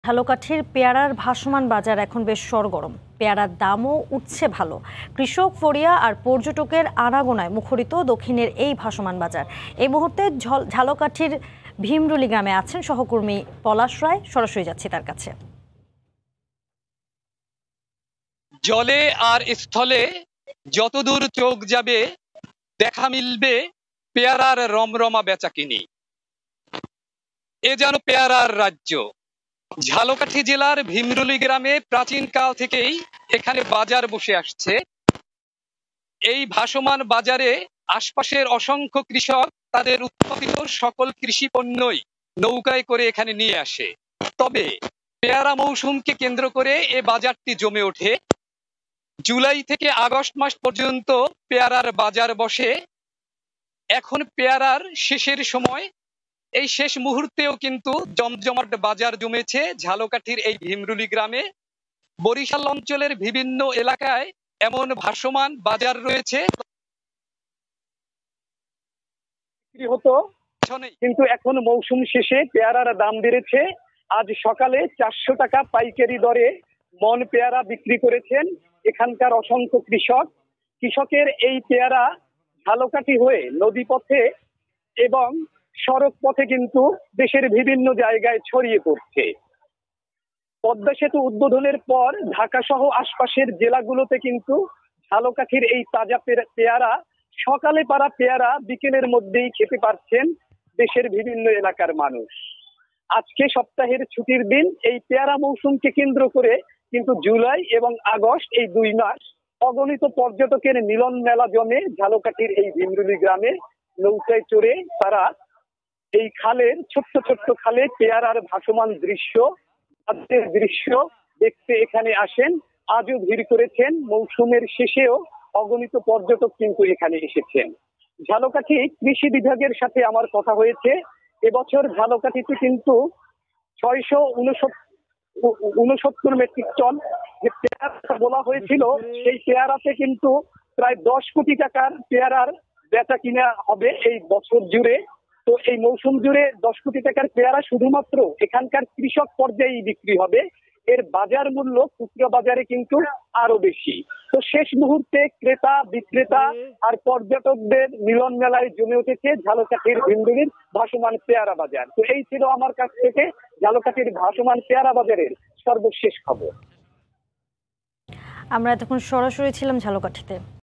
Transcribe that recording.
ঝালকাঠির পেয়ারার ভাসমান বাজার এখন বেশ সরগরম। পেয়ারার দামও উঠছে ভালো। কৃষক, ফড়িয়া আর পর্যটকের আনাগোনায় মুখরিত দক্ষিণের এই ভাসমান বাজার। এই মুহূর্তে ঝালকাঠির ভীমরুলি গ্রামে আছেন সহকর্মী পলাশ রায়। সরাসরি যাচ্ছি তার কাছে। জলে আর স্থলে যতদূর চোখ যাবে দেখা মিলবে পেয়ারার রমরমা বেচাকিনি। এ যেন পেয়ারার রাজ্য। ঝালকাঠি জেলার ভীমরুলি গ্রামে প্রাচীনকাল থেকেই এখানে বাজার বসে আসছে। এই ভাসমান বাজারে আশপাশের অসংখ্য কৃষক তাদের উৎপাদিত সকল কৃষি পণ্যই নৌকায় করে এখানে নিয়ে আসে। তবে পেয়ারা মৌসুমকে কেন্দ্র করে এ বাজারটি জমে ওঠে। জুলাই থেকে আগস্ট মাস পর্যন্ত পেয়ারার বাজার বসে। এখন পেয়ারার শেষের সময়, এই শেষ মুহূর্তেও কিন্তু জমজমাট বাজার জমেছে ঝালকাঠির এই ভীমরুলি গ্রামে। বরিশাল অঞ্চলের বিভিন্ন এলাকায় এমন ভাসমান বাজার রয়েছে কিন্তু এখন মৌসুম শেষে পেয়ারার দাম বেড়েছে। আজ সকালে 400 টাকা পাইকারি দরে মন পেয়ারা বিক্রি করেছেন এখানকার অসংখ্য কৃষক। কৃষকের এই পেয়ারা ঝালকাঠি হয়ে নদীপথে এবং সড়ক পথে কিন্তু দেশের বিভিন্ন জায়গায় ছড়িয়ে পড়ছে। পদ্মা সেতু উদ্বোধনের পর ঢাকা সহ আশপাশের জেলাগুলোতে কিন্তু ঝালকাঠির এই তাজা পেয়ারা, সকালে পারা পেয়ারা বিকেলের মধ্যেই খেতে পারছেন দেশের বিভিন্ন এলাকার মানুষ। আজকে সপ্তাহের ছুটির দিন। এই পেয়ারা মৌসুমকে কেন্দ্র করে কিন্তু জুলাই এবং আগস্ট এই 2 মাস অগণিত পর্যটকের মিলন মেলা জমে ঝালকাঠির এই ভীমরুলি গ্রামে। নৌকায় চড়ে তারা এই খালের ছোট্ট ছোট্ট খালে পেয়ারার ভাসমান দৃশ্য দেখতে এখানে আসেন। আজও ভিড় করেছেন। মৌসুমের শেষেও অগণিত পর্যটক কিন্তু এখানে এসেছেন। ঝালকাঠি কৃষি বিভাগের সাথে আমার কথা হয়েছে। এবছর ঝালকাঠিতে কিন্তু 669 মেট্রিক টন যে পেয়ারা বলা হয়েছিল, সেই পেয়ারাতে কিন্তু প্রায় 10 কোটি টাকার পেয়ারার বেচা কিনা হবে এই বছর জুড়ে। তো এই মৌসুম জুড়ে 10 কোটি টাকার পেয়ারা শুধুমাত্র এখানকার কৃষক পর্যায়ে বিক্রি হবে। এর বাজার মূল্য খুচরা বাজারে কিন্তু আরো বেশি। তো শেষ মুহূর্তে ক্রেতা বিক্রেতা আর পর্যটকদের মিলন মেলায় জমে উঠেছে ঝালকাঠির ভীমরুলির ভাসমান পেয়ারা বাজার। তো এই ছিল আমার কাছ থেকে ঝালকাঠির ভাসমান পেয়ারা বাজারের সর্বশেষ খবর। আমরা এতক্ষণ সরাসরি ছিলাম ঝালকাঠিতে।